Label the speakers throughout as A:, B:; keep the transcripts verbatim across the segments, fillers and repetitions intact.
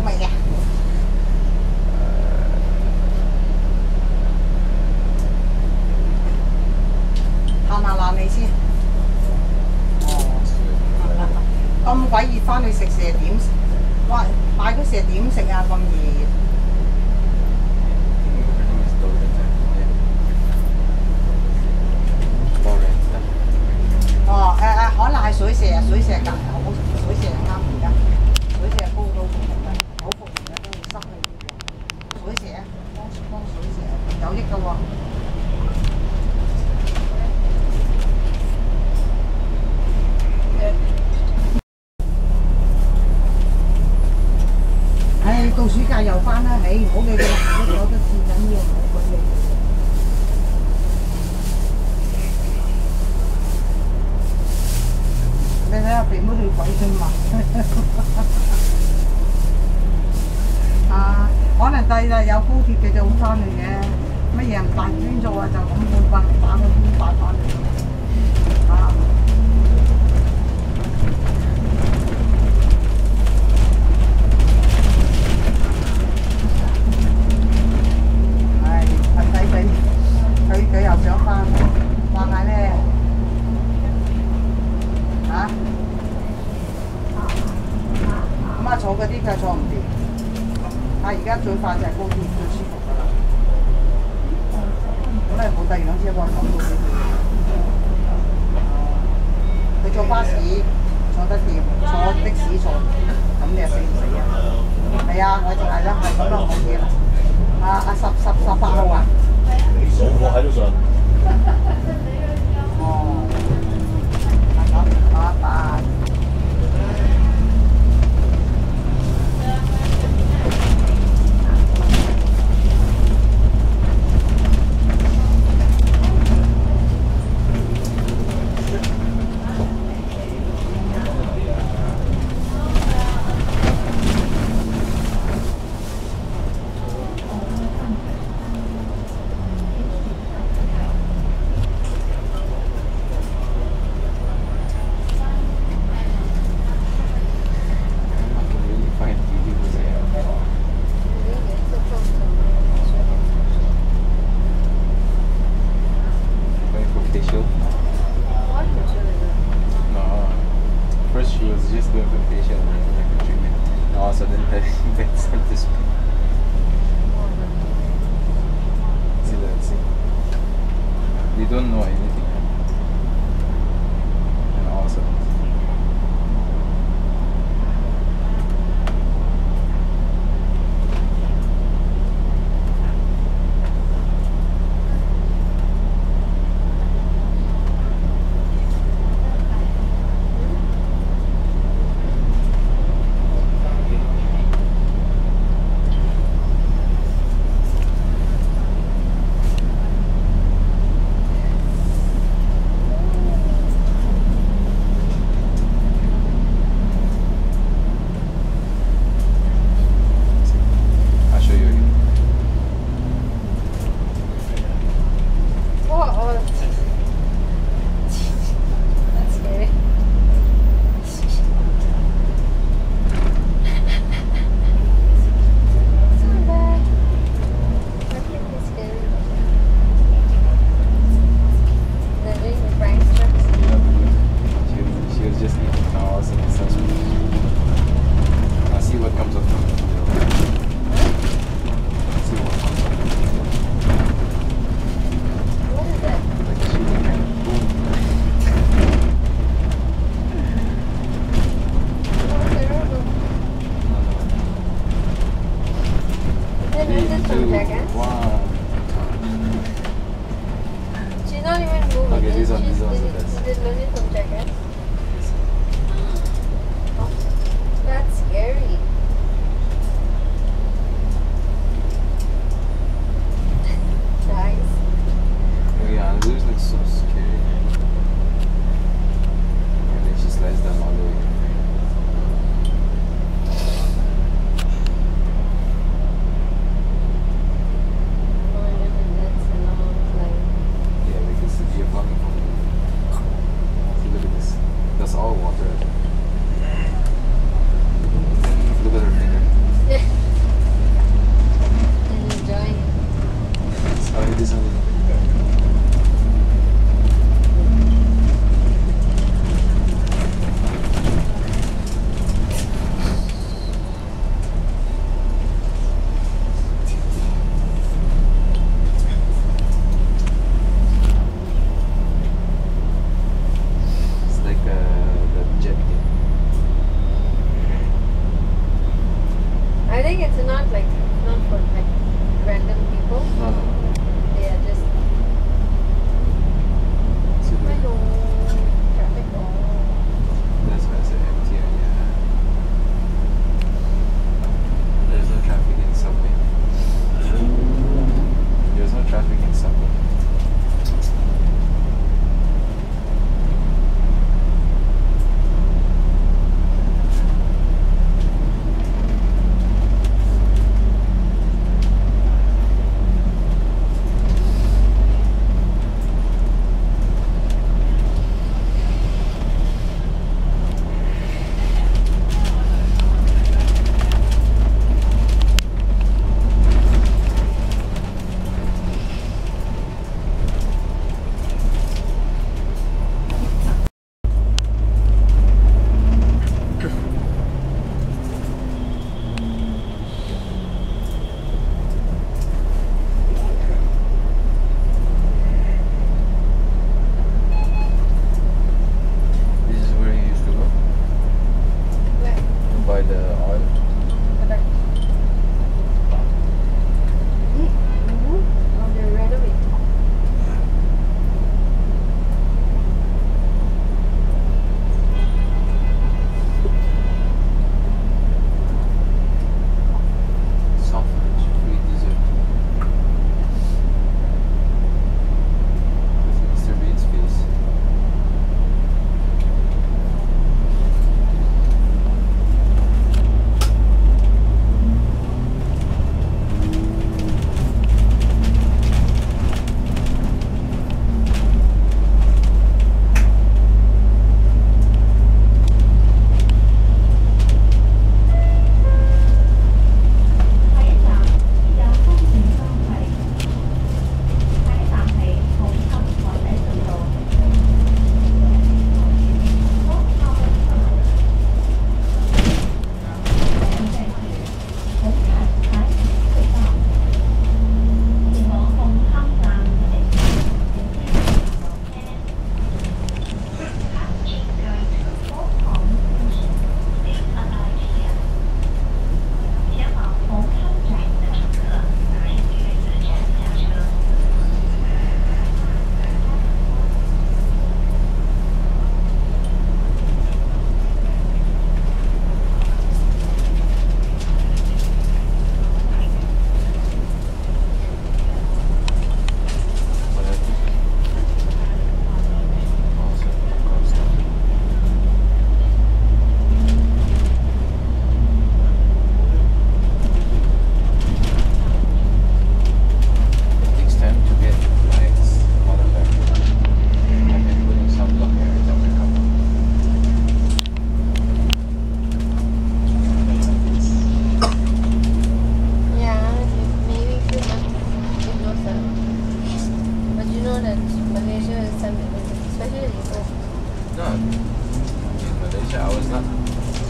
A: 未嘅？行下爛你先。哦。咁鬼熱，翻去食蛇點？哇！買嗰蛇點食啊？咁熱。哦，誒誒，可能係水蛇啊，水蛇隔好，水蛇啱而家，水蛇高到好服嘅，好服完嘅都要濕氣。水蛇啊，幫幫水蛇有益嘅喎。唉，到暑假又翻啦，唉，唔好理佢啦，都攞得至緊要，唔好管理。你睇下肥妹對鬼啫嘛！啊，可能第日有高鐵嘅就會翻嚟嘅，乜嘢唔大專做啊，就咁半百打個半百翻嚟。啊！係睇睇佢，佢佢又想翻，話嗌咧。嚇！咁啊坐嗰啲佢坐唔掂，啊而家最快就係高鐵最舒服㗎啦。咁你冇第二輛車幫我講高鐵。佢坐巴士坐得掂，坐的士坐唔掂，咁你又死唔死啊？係啊，我就係啦，係咁咯，冇嘢啦。啊啊十十十八號啊！
B: 上課喺度上。
A: 哦。拜拜。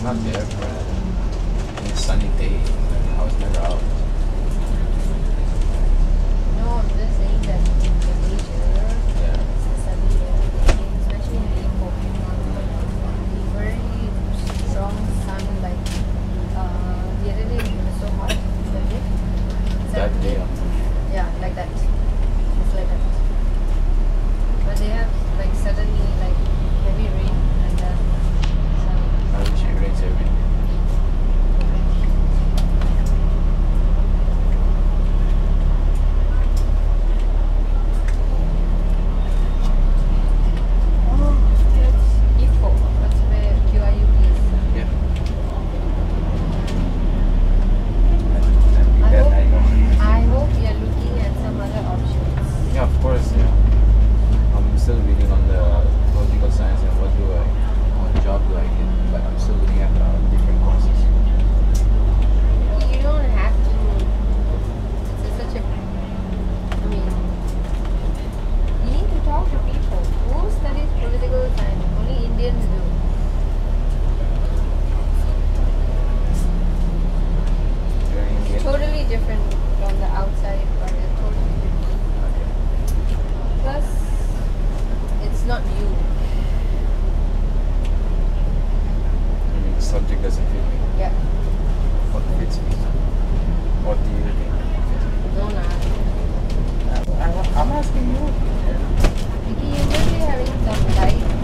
C: not there for any sunny day. I was never out.
D: No, I'm just saying that in Malaysia,
C: Yeah.
D: it's a sunny day, especially in Ipoh. Very strong sun, like uh, the other day it was so hot. The day.
C: That
D: Suddenly-
C: day, um,
D: Yeah, like that. It's like that. But they have like suddenly like heavy rain and then sun.
C: I wish it rains every day.
D: That's Ipoh. That's where Q I U P is.
C: Yeah.
D: I
C: That
D: hope,
C: I know.
D: I hope you're looking at some other options.
C: Yeah, of course, yeah. I'm still reading on the political science and what do I, what job do I get, but I'm still looking at uh, different courses.
D: You don't have to. It's such a. I mean, you need to talk to people. Who studies political science? Only Indians do.
C: Very
D: It's
C: Indian.
D: totally different from the outside, but it's totally different.
C: Okay.
D: Plus, it's not you.
C: I mean, the subject doesn't fit me.
D: Yeah.
C: What fits me? What do you think fits me?
D: Don't ask.
C: I, I, I'm asking you.
D: Vicky, you're really having some light